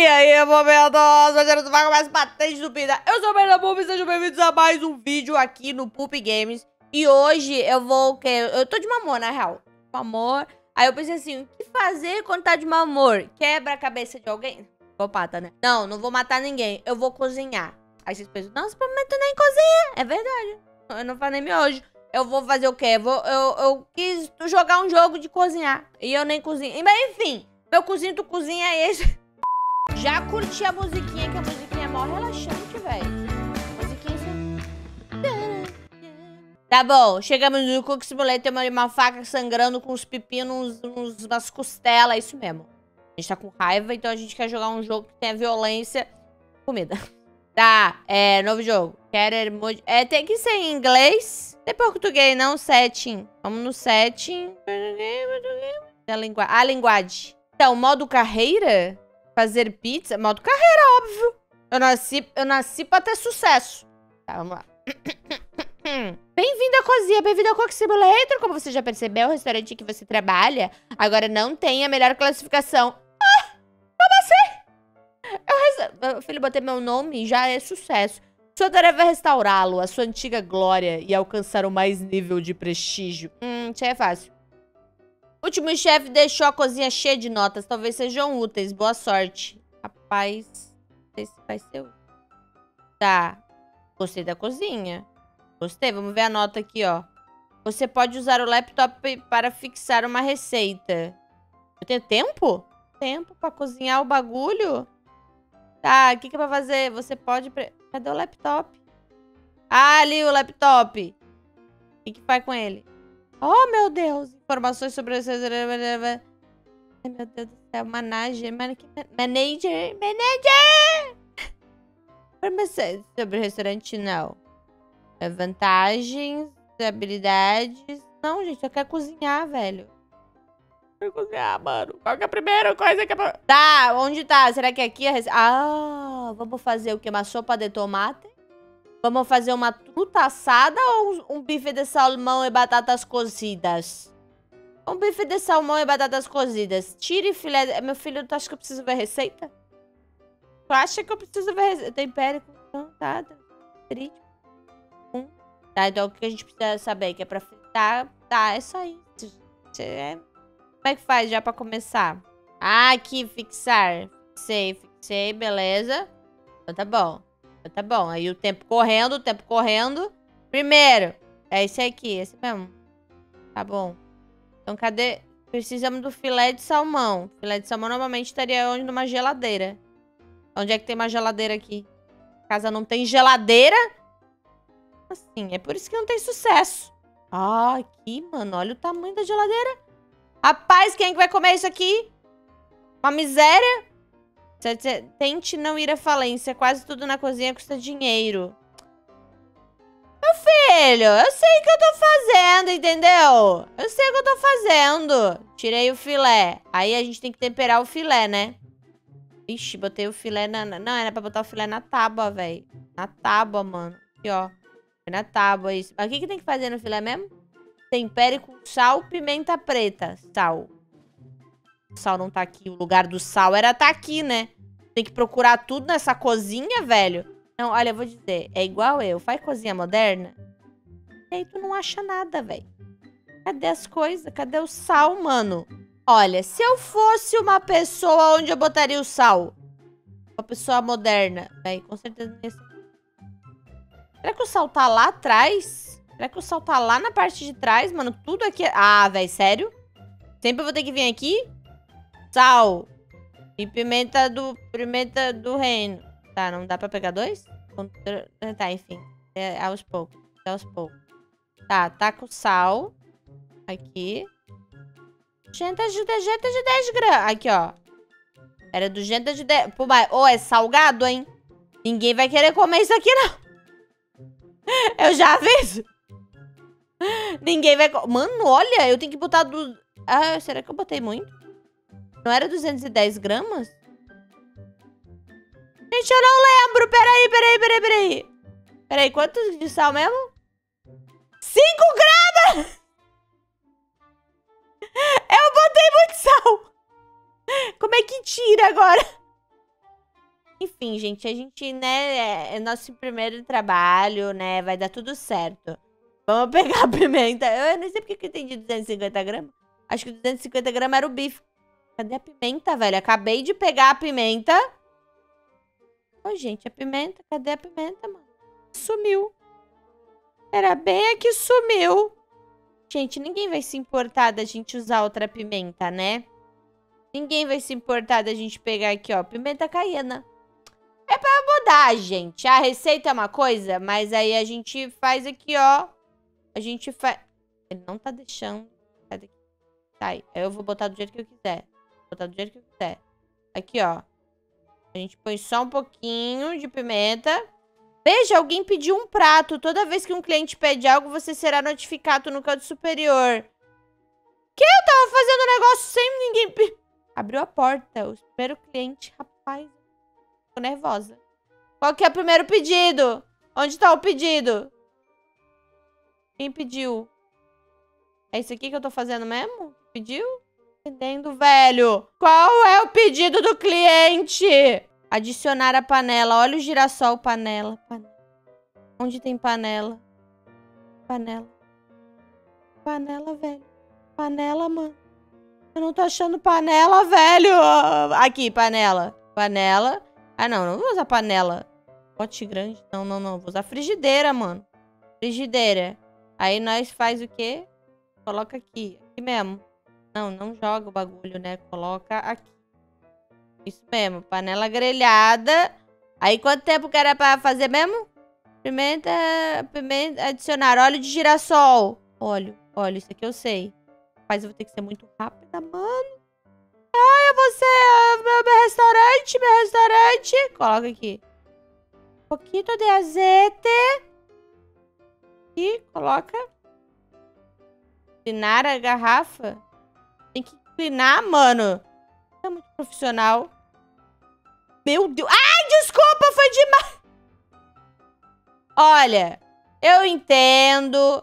aí, momentos, fazendo tu vai mais patente estúpida. Eu sou o Bernardo Pup e sejam bem-vindos a mais um vídeo aqui no Pup Games. E hoje eu vou, o quê? Eu tô de mamor, na real. Mamor. Aí eu pensei assim, o que fazer quando tá de mamor? Quebra a cabeça de alguém? Psicopata, né? Não, não vou matar ninguém, eu vou cozinhar. Aí vocês pensam, nossa, mas tu nem cozinha. É verdade, eu não faço nem miojo. Eu vou fazer o quê? Eu quis jogar um jogo de cozinhar. E eu nem cozinho. Mas enfim, meu cozinho, tu cozinha é esse. Já curti a musiquinha, que a musiquinha é mó relaxante, velho. Musiquinha assim. Tá bom, chegamos no Cook Simulator, tem uma faca sangrando com uns pepinos, umas costelas, é isso mesmo. A gente tá com raiva, então a gente quer jogar um jogo que tenha violência. Comida. Tá, novo jogo. Tem que ser em inglês. Tem português, não, setting. Vamos no setting. A linguagem. Então, modo carreira? Fazer pizza? Modo carreira, óbvio. Eu nasci pra ter sucesso. Tá, vamos lá. Bem-vindo à cozinha, bem-vindo ao Cook Simulator. Como você já percebeu, o restaurante que você trabalha agora não tem a melhor classificação. Ah, como assim? Meu filho, botei meu nome e já é sucesso. Sua tarefa é restaurá-lo, a sua antiga glória e alcançar o mais nível de prestígio. Isso aí é fácil. O último chefe deixou a cozinha cheia de notas. Talvez sejam úteis. Boa sorte. Rapaz, não sei se vai ser útil. Tá. Gostei da cozinha. Gostei. Vamos ver a nota aqui, ó. Você pode usar o laptop para fixar uma receita. Eu tenho tempo? Tempo pra cozinhar o bagulho? Tá, o que é pra fazer? Você pode... Cadê o laptop? Ah, ali o laptop. O que faz com ele? Oh, meu Deus. Informações sobre... Ai, meu Deus do céu. Manager. Informações sobre o restaurante, não. Vantagens, habilidades... Não, gente, eu quero cozinhar, velho. Eu quero cozinhar, mano. Qual que é a primeira coisa que é pra... Tá, onde tá? Será que é aqui a receita? Ah, vamos fazer o quê? Uma sopa de tomate? Vamos fazer uma truta assada ou um bife de salmão e batatas cozidas? Um bife de salmão e batatas cozidas. Tire filé... Meu filho, tu acha que eu preciso ver receita? Tu acha que eu preciso ver receita? Tempere com... Não, tá. Tá, então o que a gente precisa saber? Que é pra fritar... Tá, é só isso. Como é que faz já pra começar? Ah, aqui, fixar. Fixei, beleza. Então tá bom. Então tá bom. Aí o tempo correndo. Primeiro. É esse aqui, esse mesmo. Tá bom. Então cadê? Precisamos do filé de salmão. Filé de salmão normalmente estaria onde? Numa geladeira. Onde é que tem uma geladeira aqui? A casa não tem geladeira? Assim, é por isso que não tem sucesso. Ah, aqui, mano. Olha o tamanho da geladeira. Rapaz, quem é que vai comer isso aqui? Uma miséria. Tente não ir à falência. Quase tudo na cozinha custa dinheiro. Meu filho, eu sei o que eu tô fazendo, entendeu? Eu sei o que eu tô fazendo. Tirei o filé. Aí a gente tem que temperar o filé, né? Ixi, botei o filé na... Não, era pra botar o filé na tábua, velho. Na tábua, mano. Aqui, ó. Foi na tábua, isso. Mas o que tem que fazer no filé mesmo? Tempere com sal, pimenta preta. Sal. O sal não tá aqui. O lugar do sal era tá aqui, né? Tem que procurar tudo nessa cozinha, velho. Não, olha, eu vou dizer. É igual eu. Faz cozinha moderna. E aí tu não acha nada, velho. Cadê as coisas? Cadê o sal, mano? Olha, se eu fosse uma pessoa, onde eu botaria o sal? Uma pessoa moderna. Velho, com certeza não ia ser. Será que o sal tá lá atrás? Será que o sal tá lá na parte de trás, mano? Tudo aqui... Ah, velho, sério? Sempre eu vou ter que vir aqui? Sal. E pimenta do reino. Tá, não dá pra pegar dois? Tá, enfim. É aos poucos. É aos poucos. Tá, tá com sal. Aqui. Janta de 10 gramas. Aqui, ó. Era 200 de 10... Pô, mas... Ô, é salgado, hein? Ninguém vai querer comer isso aqui, não. Eu já aviso. Ninguém vai... Mano, olha, eu tenho que botar... Ah, será que eu botei muito? Não era 210 gramas? Gente, eu não lembro. Peraí. Peraí, quanto de sal mesmo? 5 gramas! Eu botei muito sal. Como é que tira agora? enfim, gente, a gente, né, é nosso primeiro trabalho, né, vai dar tudo certo. Vamos pegar a pimenta. Eu nem sei porque que eu entendi 250 gramas. Acho que 250 gramas era o bife. Cadê a pimenta, velho? Acabei de pegar a pimenta. Ô, gente, a pimenta, cadê a pimenta, mano? Sumiu. Era bem aqui, sumiu. Gente, ninguém vai se importar da gente usar outra pimenta, né? Ninguém vai se importar da gente pegar aqui, ó, pimenta caiena. É pra mudar, gente. A receita é uma coisa, mas aí a gente faz aqui, ó. A gente faz... Ele não tá deixando. Cadê aqui? Tá aí. Eu vou botar do jeito que eu quiser. Vou botar do jeito que eu quiser. Aqui, ó. A gente põe só um pouquinho de pimenta. Veja, alguém pediu um prato. Toda vez que um cliente pede algo, você será notificado no canto superior. Que eu tava fazendo um negócio sem ninguém... Abriu a porta. O primeiro cliente, rapaz. Tô nervosa. Qual que é o primeiro pedido? Onde tá o pedido? Quem pediu? É isso aqui que eu tô fazendo mesmo? Pediu? Entendendo, velho. Qual é o pedido do cliente? Adicionar a panela. Olha o girassol, panela. Onde tem panela? Panela. Panela, velho. Panela, mano. Eu não tô achando panela, velho. Aqui, panela. Panela. Ah, não vou usar panela. Pote grande. Não. Vou usar frigideira, mano. Frigideira. Aí nós faz o quê? Coloca aqui. Aqui mesmo. Não joga o bagulho, né? Coloca aqui. Isso mesmo. Panela grelhada. Aí quanto tempo que era pra fazer mesmo? Pimenta. Adicionar óleo de girassol. Óleo. Isso aqui eu sei. Mas eu vou ter que ser muito rápida, mano. Ai, você. Meu restaurante. Coloca aqui. Um pouquinho de azeite. E coloca. Inclinar a garrafa. Tem que inclinar, mano. É muito profissional. Meu Deus. Ai, desculpa, foi demais. Olha, eu entendo,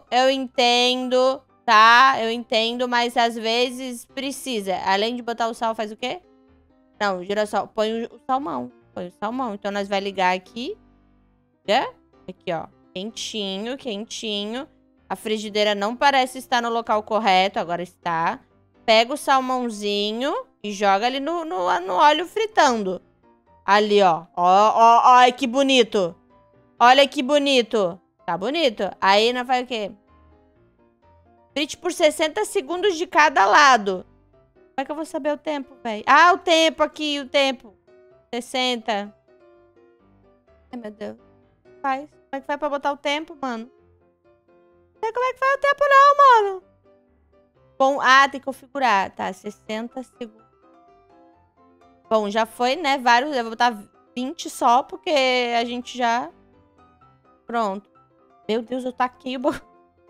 tá? Eu entendo, mas às vezes precisa. Além de botar o sal, faz o quê? Não, girassol. Põe o salmão. Então nós vai ligar aqui. Aqui, ó. Quentinho. A frigideira não parece estar no local correto. Agora está. Pega o salmãozinho e joga ali no óleo fritando. Ali, ó. Olha que bonito. Olha que bonito. Tá bonito. Aí nós faz o quê? Frite por 60 segundos de cada lado. Como é que eu vou saber o tempo, velho? Ah, o tempo aqui, o tempo. 60. Ai, meu Deus. Faz. Como é que faz pra botar o tempo, mano? Não sei como é que faz o tempo não, mano. Bom, tem que configurar. Tá, 60 segundos. Bom, já foi, né? Vários. Eu vou botar 20 só, porque a gente já... Pronto. Meu Deus, eu taquei o bagulho.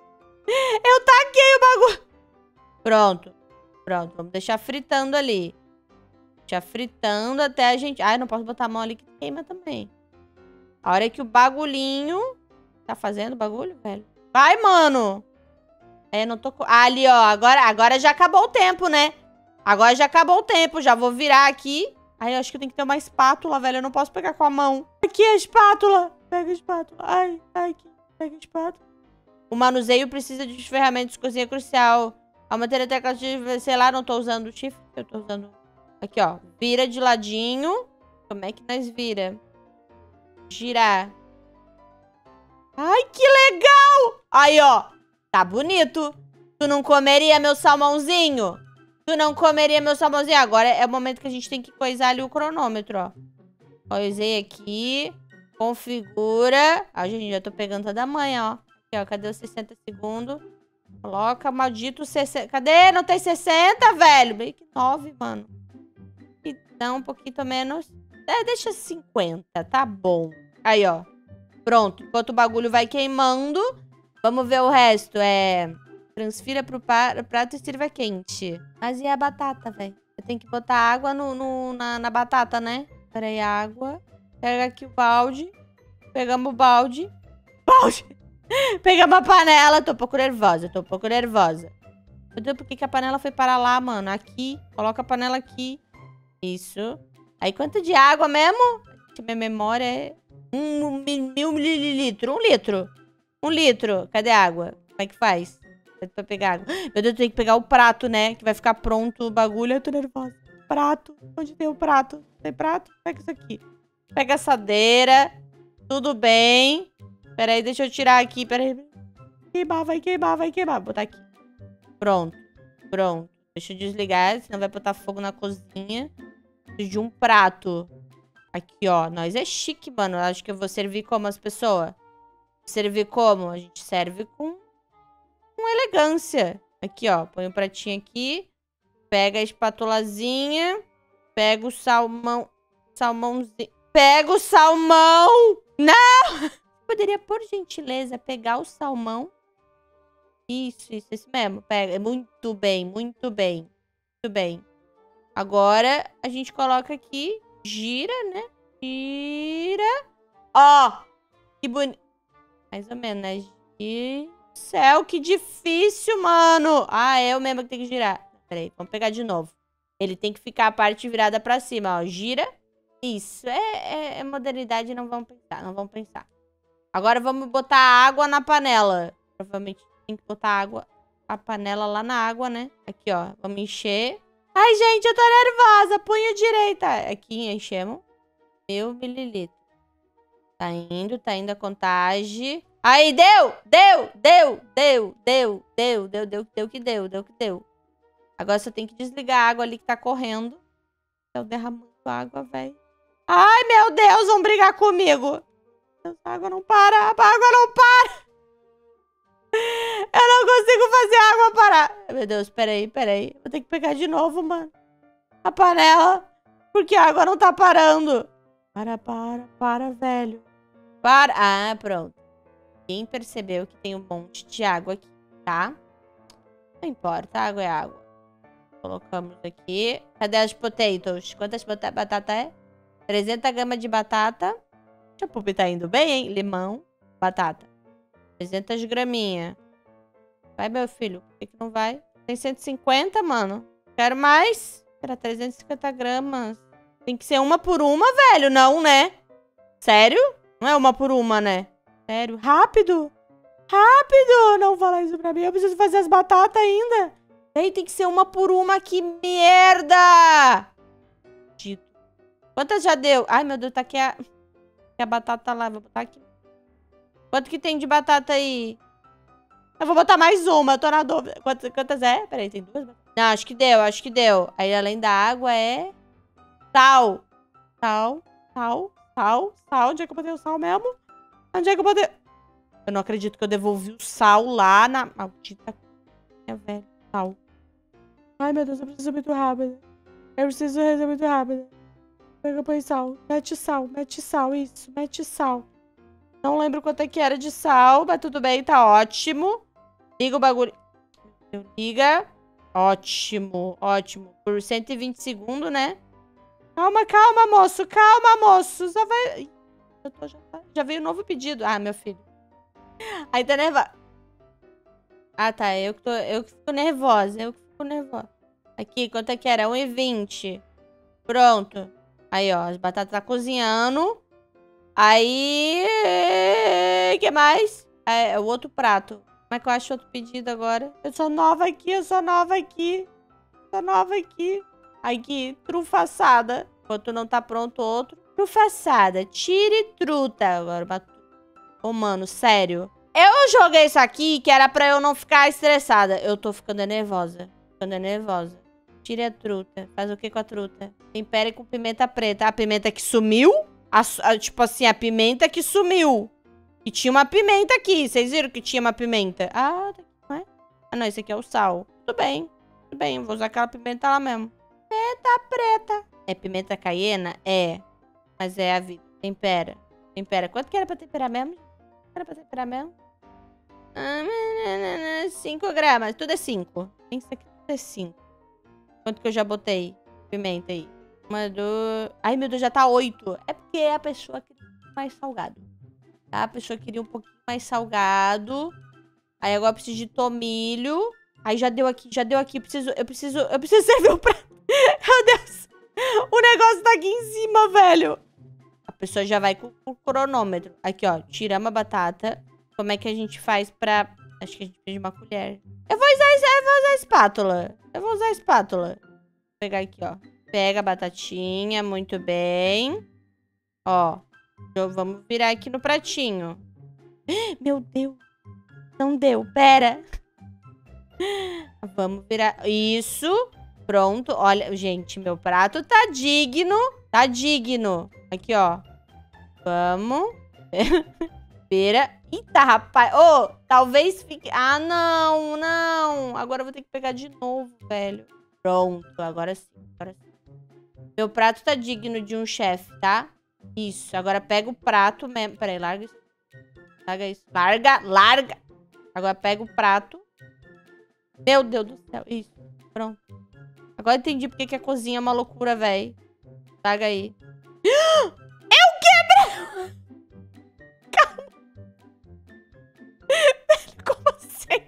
Pronto. Vamos deixar fritando ali. Deixar fritando até a gente... Ai, não posso botar a mão ali que queima também. A hora que o bagulhinho... Tá fazendo bagulho, velho? Vai, mano! Não tô... ali, ó. Agora já acabou o tempo, né? Agora já acabou o tempo. Já vou virar aqui. Ai, eu acho que tem que ter uma espátula, velho. Eu não posso pegar com a mão. Aqui a espátula. Pega a espátula. Ai, aqui. Pega a espátula. O manuseio precisa de ferramentas de cozinha crucial. A matéria técnica, sei lá, não tô usando o chifre. Eu tô usando... Aqui, ó. Vira de ladinho. Como é que nós vira? Girar. Ai, que legal! Aí, ó. Tá bonito. Tu não comeria meu salmãozinho? Agora é o momento que a gente tem que coisar ali o cronômetro, ó. Coisei aqui. Configura. Ai, gente, já tô pegando toda manhã, ó. Aqui, ó. Cadê os 60 segundos? Coloca maldito 60. Cadê? Não tem 60, velho? Meio que 9, mano. Então, um pouquinho menos. Deixa 50, tá bom. Aí, ó. Pronto. Enquanto o bagulho vai queimando. Vamos ver o resto. Transfira pro prato e sirva quente. Mas e a batata, velho? Eu tenho que botar água na batata, né? Pera aí, água. Pega aqui o balde. Pegamos o balde. Pegamos a panela. Tô um pouco nervosa. Meu Deus, por que a panela foi parar lá, mano? Aqui. Coloca a panela aqui. Isso. Aí, quanto de água mesmo? Minha memória é 1.000 mililitros. 1 litro. 1 litro. Cadê a água? Como é que faz? Pra pegar água. Meu Deus, eu tenho que pegar o prato, né? Que vai ficar pronto o bagulho. Eu tô nervosa. Prato. Onde tem o prato? Tem prato? Pega isso aqui. Pega a assadeira. Tudo bem. Pera aí, deixa eu tirar aqui. Pera aí. Queimar, vai queimar, vai queimar. Vou botar aqui. Pronto. Pronto. Deixa eu desligar, senão vai botar fogo na cozinha. Preciso de um prato. Aqui, ó. Nós é chique, mano. Eu acho que eu vou servir como as pessoas. Servir como? A gente serve com elegância. Aqui, ó. Põe o pratinho aqui. Pega a espatulazinha. Pega o salmão. Salmãozinho. Pega o salmão! Não! Poderia, por gentileza, pegar o salmão. Isso, isso mesmo. Pega. Muito bem, muito bem. Muito bem. Agora, a gente coloca aqui. Gira, né? Gira. Ó! Que bonito. Mais ou menos, né? Gira. Céu, que difícil, mano. Ah, é eu mesmo que tenho que girar. Peraí, vamos pegar de novo. Ele tem que ficar a parte virada pra cima, ó. Gira. Isso. É modernidade, não vamos pensar, não vamos pensar. Agora vamos botar água na panela. Provavelmente tem que botar água, a panela lá na água, né? Aqui, ó. Vamos encher. Ai, gente, eu tô nervosa. Punho direita. Aqui, enchemos. 1.000 mililitros. Tá indo a contagem. Aí, deu que deu. Agora só tem que desligar a água ali que tá correndo. Tô derramando água, velho. Ai, meu Deus, vão brigar comigo. A água não para, a água não para. Eu não consigo fazer a água parar. Meu Deus, peraí. Vou ter que pegar de novo, mano. A panela. Porque a água não tá parando. Para, velho. Para. Ah, pronto. Quem percebeu que tem um monte de água aqui, tá? Não importa, água é água. Colocamos aqui. Cadê as potatoes? Quantas batatas é? 300 gramas de batata. A Pupi tá indo bem, hein? Limão, batata. 300 graminhas. Vai, meu filho. Por que não vai? Tem 150, mano. Quero mais. Era 350 gramas. Tem que ser uma por uma, velho. Não, né? Sério? Não é uma por uma, né? Sério. Rápido. Rápido. Não fala isso pra mim. Eu preciso fazer as batatas ainda. Ei, tem que ser uma por uma. Que merda. Dito. Quantas já deu? Ai, meu Deus. Tá aqui a batata lá. Vou botar aqui. Quanto que tem de batata aí? Eu vou botar mais uma. Eu tô na dúvida. Quantas é? Peraí, tem duas? Não, acho que deu. Aí, além da água, é... Sal. Onde é que eu botei o sal mesmo? Onde é que eu botei... Eu não acredito que eu devolvi o sal lá na... Maldita... velho. Sal. Ai, meu Deus, eu preciso ser muito rápida. Pega, põe sal. Mete sal, isso. Mete sal. Não lembro quanto é que era de sal, mas tudo bem, tá ótimo. Liga o bagulho. Liga. Ótimo. Por 120 segundos, né? Calma, moço. Só vai... Já veio um novo pedido. Ah, meu filho. Aí tá nervosa. Ah, tá. Eu que fico nervosa. Aqui, quanto é que era? 1,20. Pronto. Aí, ó. As batatas tá cozinhando. Aí... O que mais? É o outro prato. Como é que eu acho outro pedido agora? Eu sou nova aqui. Aqui, trufa assada. Enquanto não tá pronto outro. Trufa assada. Tire truta. Agora, ô, mano, sério. Eu joguei isso aqui que era pra eu não ficar estressada. Eu tô ficando nervosa. Tire a truta. Faz o que com a truta? Tempere com pimenta preta. A pimenta que sumiu? Tipo assim, a pimenta que sumiu. E tinha uma pimenta aqui. Vocês viram que tinha uma pimenta? Ah, não é? Ah, não. Esse aqui é o sal. Tudo bem. Vou usar aquela pimenta lá mesmo. Pimenta preta. É pimenta caiena? É. Mas é a vida. Tempera. Quanto que era pra temperar mesmo? 5 gramas. Tudo é 5. Isso aqui tudo é 5. Quanto que eu já botei? Pimenta aí. Ai, meu Deus, já tá 8. É porque a pessoa queria um pouquinho mais salgado. Tá? A pessoa queria um pouquinho mais salgado. Aí agora eu preciso de tomilho. Aí já deu aqui. Eu preciso servir o prato. Meu Deus. O negócio tá aqui em cima, velho. pessoa já vai com o cronômetro. Aqui, ó. Tiramos a batata. Como é que a gente faz pra... Acho que a gente precisa de uma colher. Eu vou usar a espátula. Eu vou usar a espátula. Vou pegar aqui, ó. Pega a batatinha. Muito bem. Ó. Vamos virar aqui no pratinho. Meu Deus. Não deu. Pera. Vamos virar. Isso. Pronto. Olha, gente, meu prato tá digno. Tá digno. Aqui, ó. Vamos. Vira. Eita, rapaz. Ô, talvez fique... Ah, não, não. Agora eu vou ter que pegar de novo, velho. Pronto. Agora sim. Agora sim. Meu prato tá digno de um chefe, tá? Isso. Agora pega o prato mesmo. Peraí, larga isso. Larga isso. Larga, larga. Agora pega o prato. Meu Deus do céu. Isso. Pronto. Agora eu entendi porque que a cozinha é uma loucura, velho. Larga aí. Eu quebrei! Calma. Como assim?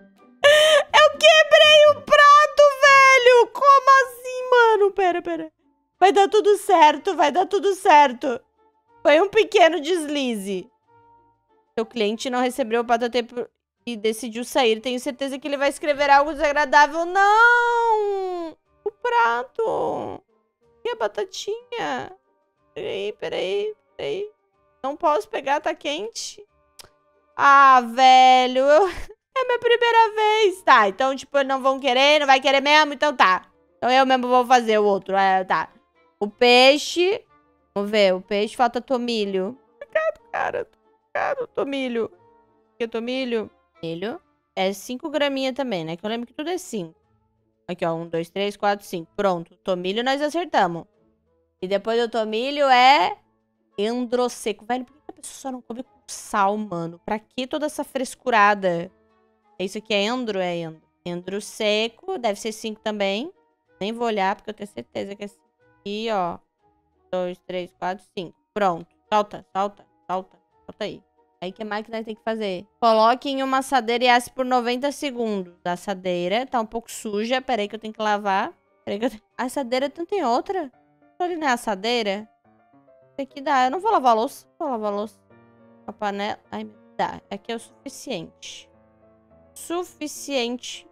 Eu quebrei o prato, velho! Como assim, mano? Pera. Vai dar tudo certo, vai dar tudo certo. Foi um pequeno deslize. Seu cliente não recebeu o prato a tempo e decidiu sair. Tenho certeza que ele vai escrever algo desagradável. Não! O prato. E a batatinha? Peraí. Não posso pegar, tá quente. Ah, velho. É minha primeira vez. Tá, então, tipo, não vão querer, não vai querer mesmo, então tá. Então eu mesmo vou fazer o outro. Tá. O peixe. Vamos ver, o peixe falta tomilho. Obrigado, cara. Obrigado, tomilho. O que, tomilho? Milho. É 5 graminhas também, né? Que eu lembro que tudo é 5. Aqui, ó. 1, 2, 3, 4, 5. Pronto. Tomilho nós acertamos. E depois do tomilho é... endro seco. Velho, por que a pessoa só não come com sal, mano? Pra que toda essa frescurada? Isso aqui é endro? É endro. Endro seco. Deve ser 5 também. Nem vou olhar, porque eu tenho certeza que é 5. Aqui, ó. 2, 3, 4, 5. Pronto. Salta aí. Aí, o que mais que nós temos que fazer? Coloque em uma assadeira e asse por 90 segundos. A assadeira tá um pouco suja. Pera aí que eu tenho que lavar. A assadeira não tem outra? Ali não é assadeira? Isso aqui dá. Eu não vou lavar a louça. Vou lavar a louça. A panela. Ai, meu Deus. Dá. Aqui é o suficiente. Suficientemente.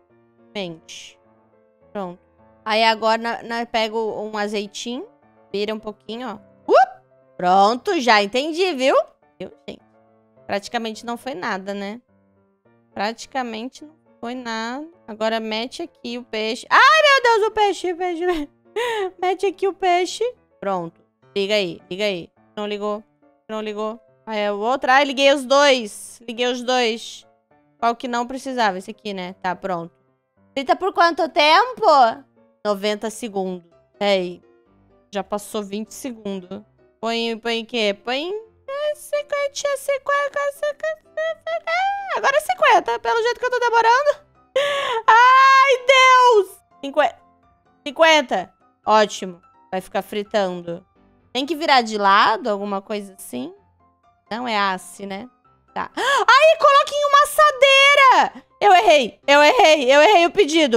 Pronto. Aí agora nós pego um azeitinho. Vira um pouquinho, ó. Pronto, já entendi, viu? Viu, gente? Praticamente não foi nada, né? Praticamente não foi nada. Agora mete aqui o peixe. Ai, meu Deus, o peixe. Mete aqui o peixe. Pronto. Liga aí. Não ligou. Aí é o outro. Ai, liguei os dois. Qual que não precisava? Esse aqui, né? Tá, pronto. Frita por quanto tempo? 90 segundos. Aí. Já passou 20 segundos. Põe o quê? Põe 50. Agora é 50, pelo jeito que eu tô demorando. Ai, Deus! 50. Ótimo. Vai ficar fritando. Tem que virar de lado, alguma coisa assim? Não é asse, né? Tá. Ai, coloque em uma assadeira! Eu errei o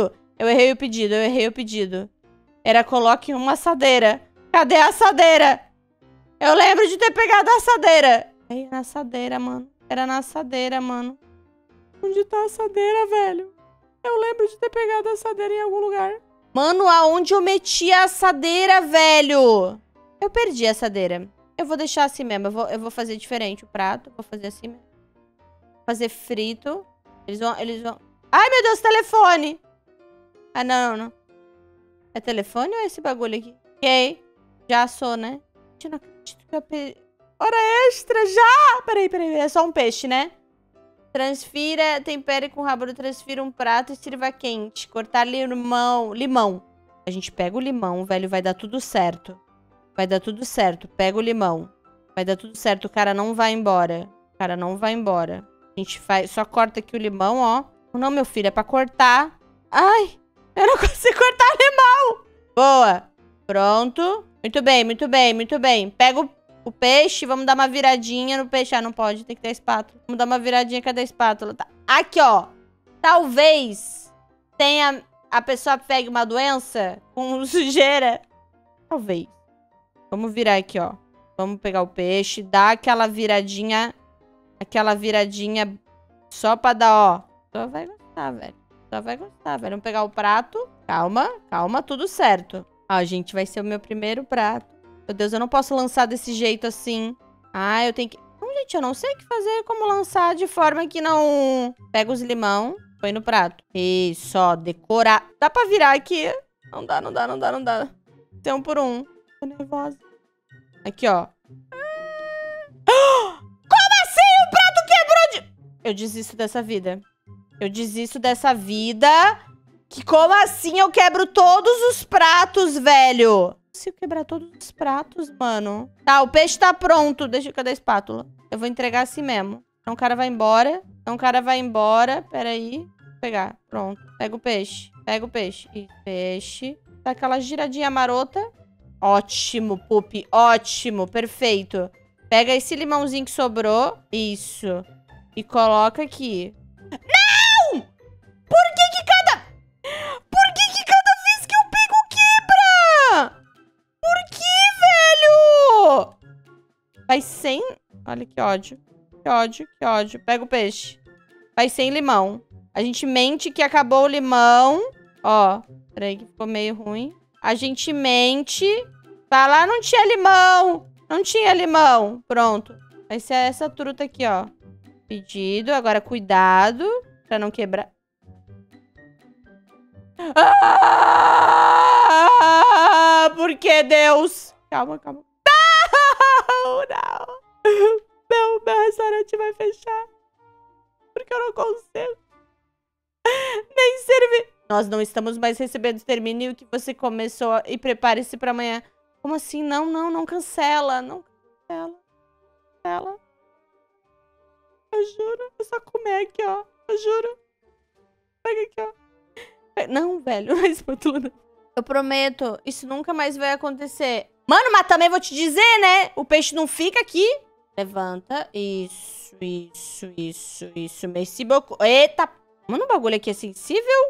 pedido. Era coloque em uma assadeira. Cadê a assadeira? Eu lembro de ter pegado a assadeira. Ai, na assadeira, mano. Era na assadeira, mano. Onde tá a assadeira, velho? Eu lembro de ter pegado a assadeira em algum lugar. Mano, aonde eu meti a assadeira, velho? Eu perdi a assadeira. Eu vou deixar assim mesmo. Eu vou fazer diferente o prato. Vou fazer assim mesmo. Fazer frito. Eles vão... Ai, meu Deus, telefone! Ah, não. É telefone ou é esse bagulho aqui? Ok. Já assou, né? Eu não acredito que eu perdi. Hora extra, já! Peraí. É só um peixe, né? Transfira, tempere com rabo, transfira um prato e sirva quente. Cortar limão. A gente pega o limão, velho, vai dar tudo certo. Pega o limão. Vai dar tudo certo, o cara não vai embora. A gente só corta aqui o limão, ó. Não, meu filho, é pra cortar. Ai, eu não consigo cortar limão. Boa. Pronto. Muito bem. Pega o peixe, vamos dar uma viradinha no peixe. Ah, não pode, tem que ter a espátula. Vamos dar uma viradinha, cadê a espátula? Tá. Aqui, ó. Talvez a pessoa pegue uma doença com sujeira. Talvez. Vamos virar aqui, ó. Vamos pegar o peixe. Dá aquela viradinha. Aquela viradinha só pra dar, ó. Só vai gostar, velho. Só vai gostar, velho. Vamos pegar o prato. Calma, calma, tudo certo. Ó, gente, vai ser o meu primeiro prato. Meu Deus, eu não posso lançar desse jeito assim. Ah, eu tenho que... Não, gente, eu não sei o que fazer, como lançar de forma que não... Pega os limão, põe no prato. Isso, ó, decorar. Dá pra virar aqui. Não dá, não dá, não dá, não dá. Tem um por um. Tô nervosa. Aqui, ó. Como assim o prato quebrou de... Eu desisto dessa vida. Eu desisto dessa vida. Que como assim eu quebro todos os pratos, velho? Se eu quebrar todos os pratos, mano. Tá, o peixe tá pronto. Cadê a espátula? Eu vou entregar assim mesmo. Então o cara vai embora. Então o cara vai embora. Pera aí. Vou pegar. Pronto. Pega o peixe. Pega o peixe. E peixe. Tá aquela giradinha marota. Ótimo, Pupi. Ótimo. Perfeito. Pega esse limãozinho que sobrou. Isso. E coloca aqui. Não! Por que cada... Por que cada vez que eu pego quebra? Por que, velho? Vai sem... Olha que ódio. Que ódio, que ódio. Pega o peixe. Vai sem limão. A gente mente que acabou o limão. Ó. Peraí que ficou meio ruim. A gente mente. Vai lá, não tinha limão. Não tinha limão. Pronto. Vai ser essa truta aqui, ó. Pedido. Agora cuidado pra não quebrar. Ah! Por que, Deus? Calma, calma. Não, não. Não, meu restaurante vai fechar. Porque eu não consigo nem servir. Nós não estamos mais recebendo. Termine o que você começou e prepare-se pra amanhã. Como assim? Não, não, não cancela. Não cancela. Cancela. Eu juro. É só comer aqui, ó. Eu juro. Pega aqui, ó. Não, velho. Não é espátula. Eu prometo. Isso nunca mais vai acontecer. Mano, mas também vou te dizer, né? O peixe não fica aqui. Levanta. Isso, isso, isso, isso. Merci beaucoup. Eita. Mano, o bagulho aqui é sensível.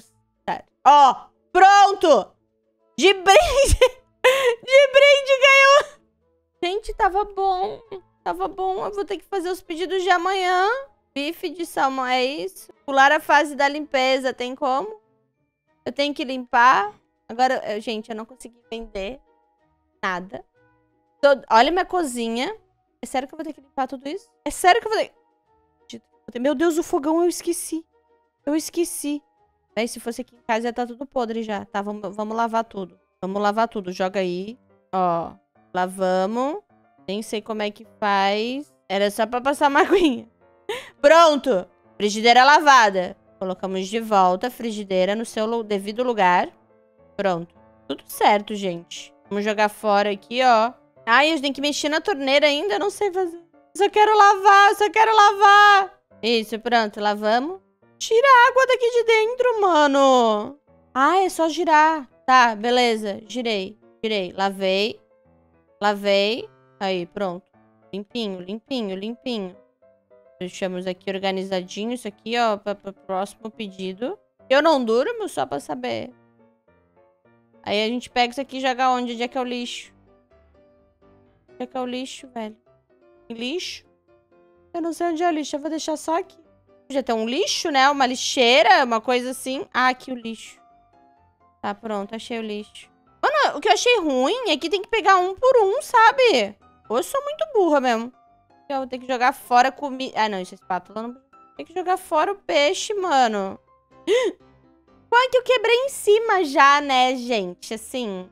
Ó, pronto. De brinde. De brinde ganhou. Gente, tava bom. Tava bom. Eu vou ter que fazer os pedidos de amanhã. Bife de salmão, é isso? Pular a fase da limpeza, tem como? Eu tenho que limpar. Agora, gente, eu não consegui vender nada. Olha minha cozinha. É sério que eu vou ter que limpar tudo isso? É sério que eu vou ter... Meu Deus, o fogão eu esqueci. Eu esqueci. Aí, se fosse aqui em casa, ia estar tudo podre já. Tá, vamos lavar tudo. Vamos lavar tudo. Joga aí. Ó, lavamos. Nem sei como é que faz. Era só pra passar uma aguinha. Pronto. Frigideira lavada. Colocamos de volta a frigideira no seu devido lugar. Pronto. Tudo certo, gente. Vamos jogar fora aqui, ó. Ai, eu tenho que mexer na torneira ainda. Eu não sei fazer. Só quero lavar, só quero lavar. Isso, pronto. Lavamos. Tira a água daqui de dentro, mano. Ah, é só girar. Tá, beleza. Girei. Girei. Lavei. Lavei. Aí, pronto. Limpinho, limpinho, limpinho. Deixamos aqui organizadinho isso aqui, ó, para o próximo pedido. Eu não durmo, só pra saber. Aí a gente pega isso aqui e joga onde? Onde é que é o lixo? Onde é que é o lixo, velho? Lixo? Eu não sei onde é o lixo, eu vou deixar só aqui. Já tem um lixo, né? Uma lixeira, uma coisa assim. Ah, aqui o lixo. Tá, pronto, achei o lixo. Mano, o que eu achei ruim é que tem que pegar um por um, sabe? Ou eu sou muito burra mesmo. Eu vou ter que jogar fora a comida. Ah, não, isso é espátula. Não... Tem que jogar fora o peixe, mano. Qual é que eu quebrei em cima já, né, gente? Assim.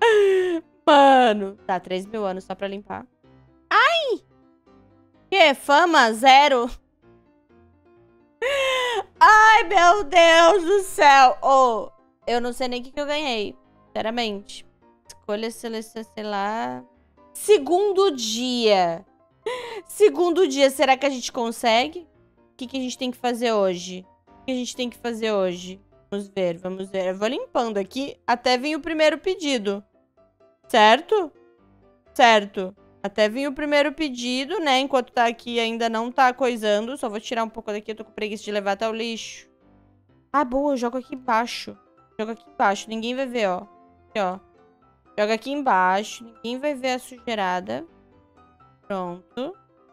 Mano. Tá, 3.000 anos só pra limpar. Ai! Que? Fama? 0? Ai, meu Deus do céu. Oh, eu não sei nem o que eu ganhei. Sinceramente. Escolha, seleção, sei lá. Segundo dia. Segundo dia, será que a gente consegue? O que a gente tem que fazer hoje? O que a gente tem que fazer hoje? Vamos ver, vamos ver. Eu vou limpando aqui até vir o primeiro pedido. Certo? Certo. Até vir o primeiro pedido, né? Enquanto tá aqui ainda não tá coisando. Só vou tirar um pouco daqui, eu tô com preguiça de levar até o lixo. Ah, boa, eu jogo aqui embaixo. Jogo aqui embaixo, ninguém vai ver, ó. Aqui, ó. Joga aqui embaixo, ninguém vai ver a sujeirada. Pronto.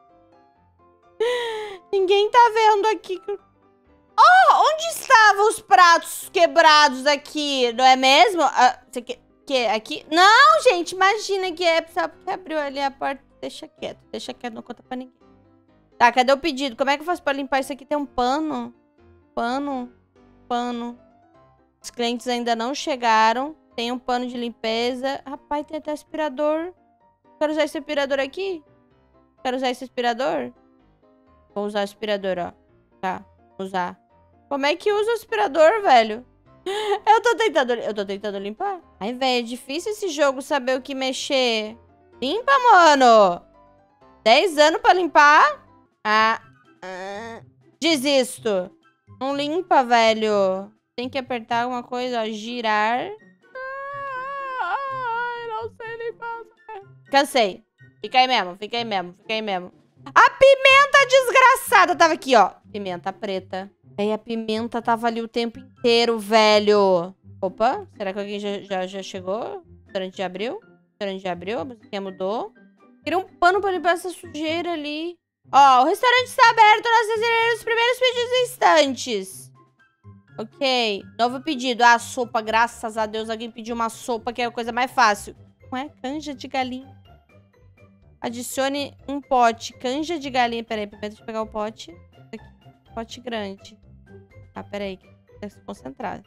Ninguém tá vendo aqui. Oh, onde estavam os pratos quebrados aqui? Não é mesmo? Você quer aqui? Não, gente, imagina que é só porque abriu ali a porta. Deixa quieto, não conta pra ninguém. Tá, cadê o pedido? Como é que eu faço pra limpar isso aqui? Tem um pano. Pano. Os clientes ainda não chegaram. Tem um pano de limpeza. Rapaz, tem até aspirador. Quero usar esse aspirador aqui? Quero usar esse aspirador? Vou usar o aspirador, ó. Tá, vou usar. Como é que usa o aspirador, velho? Eu tô tentando limpar. Ai, velho, é difícil esse jogo saber o que mexer. Limpa, mano. 10 anos pra limpar? Desisto. Não limpa, velho. Tem que apertar alguma coisa, ó. Girar. Ai, não sei limpar. Cansei. Fica aí mesmo. A pimenta desgraçada tava aqui, ó. Pimenta preta. Aí a pimenta tava ali o tempo inteiro, velho. Opa, será que alguém já chegou? O restaurante já abriu? A musiquinha mudou. Queria um pano pra limpar essa sujeira ali. Ó, o restaurante está aberto. Nós receberemos os primeiros pedidos em instantes. Ok. Novo pedido. Ah, sopa. Graças a Deus alguém pediu uma sopa, que é a coisa mais fácil. Não é? Canja de galinha. Adicione um pote. Canja de galinha. Peraí, primeiro deixa eu pegar o pote. Aqui. Pote grande. Ah, peraí. Tem que se concentrar.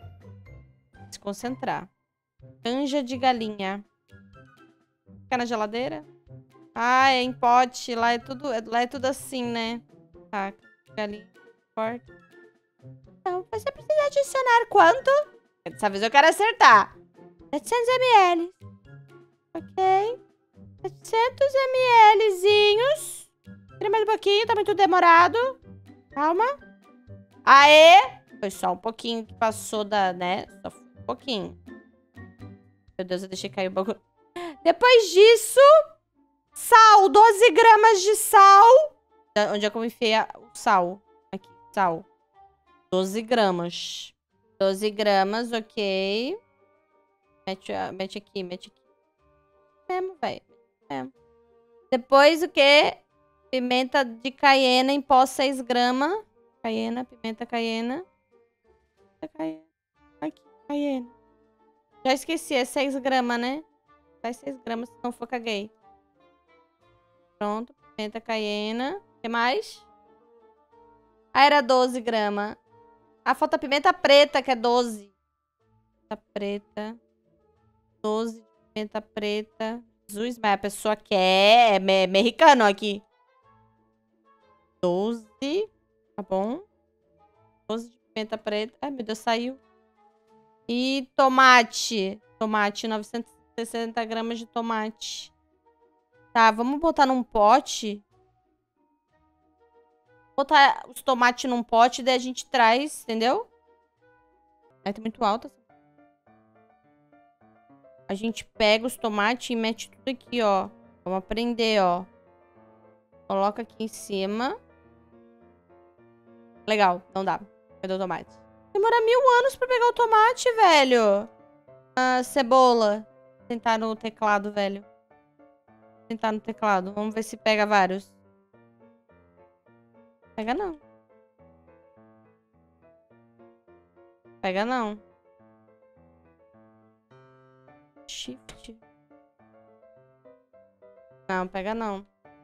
Canja de galinha. Fica na geladeira? Ah, é em pote. Lá é tudo assim, né? Tá. Galinha. Corta. Então, você precisa adicionar quanto? Dessa vez eu quero acertar. 700 ml. Ok. 700 mlzinhos. Espera mais um pouquinho, tá muito demorado. Calma. Aê! Foi só um pouquinho que passou da, né? Só foi um pouquinho. Meu Deus, eu deixei cair o bagulho. Depois disso, sal. 12 gramas de sal. Onde é que eu enfiei o sal? Aqui, sal. 12 gramas. 12 gramas, ok. Mete aqui. Mesmo, velho. Depois o quê? Pimenta de caiena em pó 6 gramas. Pimenta caiena. Aqui, caiena. Já esqueci, é 6 gramas, né? Faz 6 gramas, se não for, caguei. Pronto, pimenta caiena. O que mais? Ah, era 12 gramas. Ah, falta pimenta preta, que é 12. Pimenta preta. 12 de pimenta preta. Jesus, mas a pessoa quer. É mexicano aqui. 12. Tá bom. 12 de pimenta preta. Ai, meu Deus, saiu. E tomate. Tomate, 960 gramas de tomate. Tá, vamos botar num pote. Botar os tomates num pote, daí a gente traz, entendeu? Aí tá muito alta. A gente pega os tomates e mete tudo aqui, ó. Vamos aprender, ó. Coloca aqui em cima. Legal, não dá. Cadê o tomate? Demora 1000 anos pra pegar o tomate, velho. Ah, cebola. Vou tentar no teclado, velho. Vou tentar no teclado. Vamos ver se pega vários. Pega não. Pega não. Shift. Não, pega não.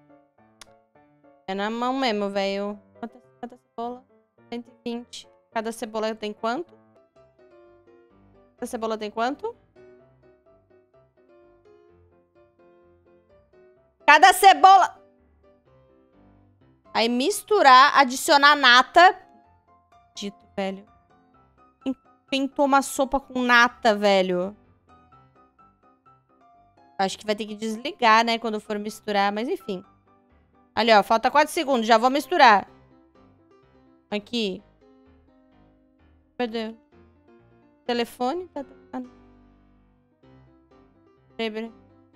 É na mão mesmo, velho. Quanta cebola? 120. Cada cebola tem quanto? Cada cebola tem quanto? Cada cebola... Aí misturar, adicionar nata. Dito, velho. Quem toma sopa com nata, velho? Acho que vai ter que desligar, né? Quando for misturar, mas enfim. Ali, ó. Falta 4 segundos. Já vou misturar. Aqui. Meu Deus. Telefone? Tá tocando. Peraí.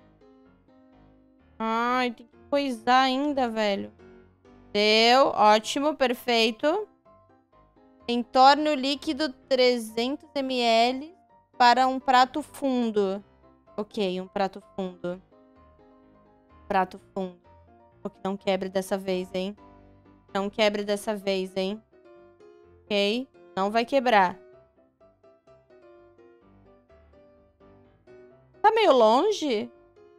Ai, tem que coisar ainda, velho. Deu. Ótimo. Perfeito. Entorne o líquido 300 ml para um prato fundo. Ok, um prato fundo. Prato fundo. Que não quebre dessa vez, hein? Não quebre dessa vez, hein? Ok? Não vai quebrar. Tá meio longe?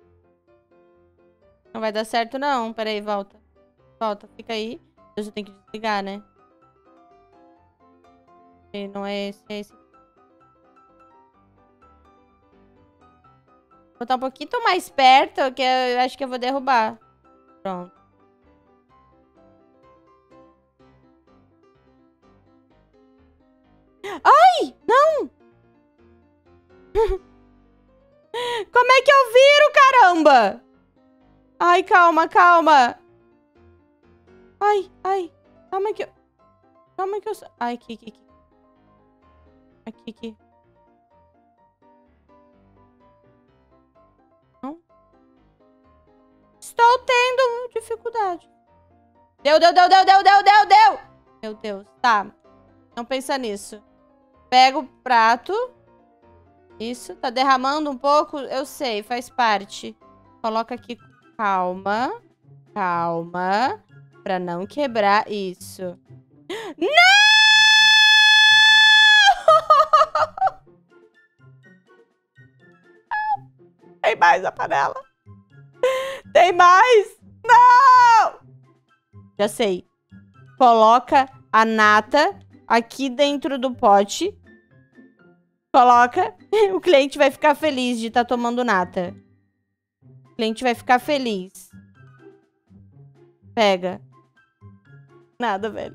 Não vai dar certo, não. Pera aí, volta. Volta, fica aí. Eu já tenho que desligar, né? Não é esse, é esse. Vou botar um pouquinho mais perto, que eu acho que eu vou derrubar. Pronto. Ai, não! Como é que eu viro, caramba? Ai, calma, calma. Ai, ai. Calma que eu... Calma que eu... Ai, aqui. Aqui. Não? Estou tendo dificuldade. Deu. Meu Deus, tá. Não pensa nisso. Pega o prato. Isso, tá derramando um pouco? Eu sei, faz parte. Coloca aqui com calma. Calma. Pra não quebrar isso. Não! Tem mais a panela. Tem mais. Não! Já sei. Coloca a nata aqui dentro do pote. Coloca. O cliente vai ficar feliz de estar tomando nata. O cliente vai ficar feliz. Pega. Nada, velho.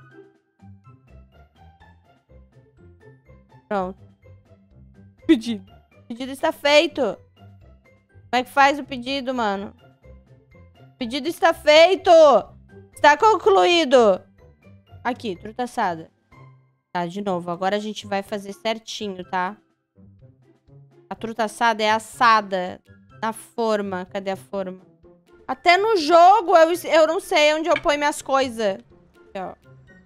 Pronto. Pedido. O pedido está feito. Como é que faz o pedido, mano? O pedido está feito. Está concluído. Aqui, truta assada. Tá, de novo. Agora a gente vai fazer certinho, tá? A truta assada é assada na forma. Cadê a forma? Até no jogo eu não sei onde eu ponho minhas coisas. Aqui, ó.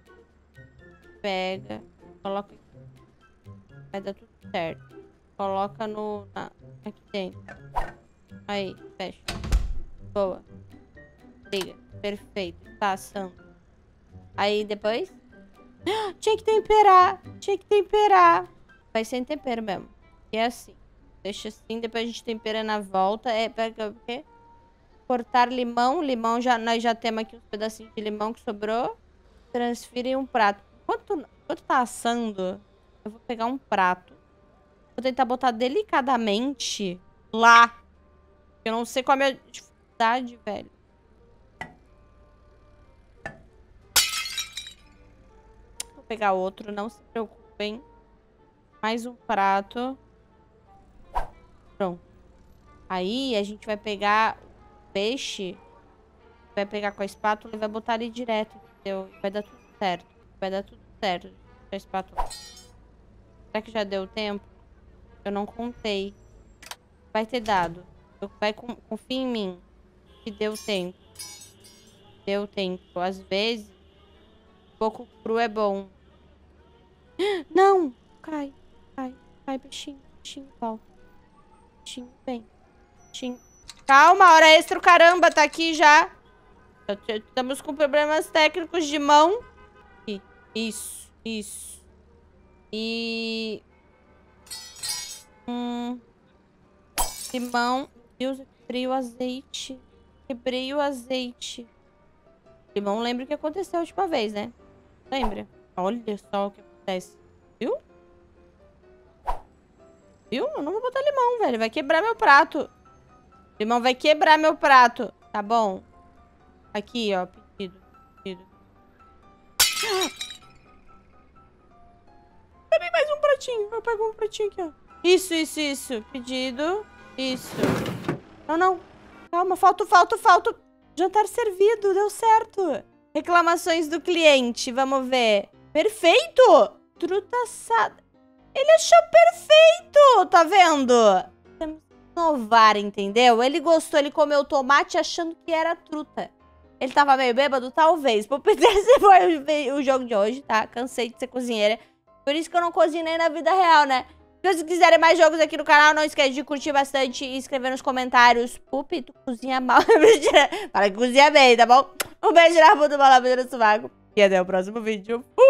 Pega. Coloca aqui. Vai dar tudo certo. Coloca no... aqui dentro. Aí, fecha. Boa. Liga. Perfeito. Tá assando. Aí, depois... Tinha que temperar. Tinha que temperar. Vai sem tempero mesmo. E é assim. Deixa assim, depois a gente tempera na volta. Pega o quê? Cortar limão. Limão, nós já temos aqui uns pedacinhos de limão que sobrou. Transfira em um prato. Enquanto tá assando, eu vou pegar um prato. Vou tentar botar delicadamente lá. Eu não sei qual é a minha dificuldade, velho. Vou pegar outro, não se preocupem. Mais um prato. Pronto. Aí a gente vai pegar o peixe. Vai pegar com a espátula e vai botar ali direto, entendeu? Vai dar tudo certo. Vai dar tudo certo. A espátula. Será que já deu tempo? Eu não contei. Vai ter dado. Confia em mim. Que deu tempo. Deu tempo. Às vezes, pouco cru é bom. Não! Cai. Peixinho. Volta. Peixinho, vem. Peixinho. Calma, hora extra, caramba, tá aqui já. Estamos com problemas técnicos de mão. Isso. E... limão. Deus, eu quebrei o azeite. Limão, lembra o que aconteceu a última vez, né? Lembra? Olha só o que acontece. Viu? Eu não vou botar limão, velho. Vai quebrar meu prato. Limão vai quebrar meu prato. Tá bom? Aqui, ó. Pedido. Peraí, mais um pratinho. Eu pego um pratinho aqui, ó. Isso. Pedido. Isso. Não. Calma, falta. Jantar servido, deu certo. Reclamações do cliente, vamos ver. Perfeito! Truta assada. Ele achou perfeito, tá vendo? Temos que inovar, entendeu? Ele gostou, ele comeu tomate achando que era truta. Ele tava meio bêbado? Talvez. Por esse foi o jogo de hoje, tá? Cansei de ser cozinheira. Por isso que eu não cozinhei na vida real, né? Se vocês quiserem mais jogos aqui no canal, não esquece de curtir bastante e escrever nos comentários. Pupi, tu cozinha mal. Para que cozinha bem, tá bom? Um beijo na bunda, uma lambida no sovaco. E até o próximo vídeo.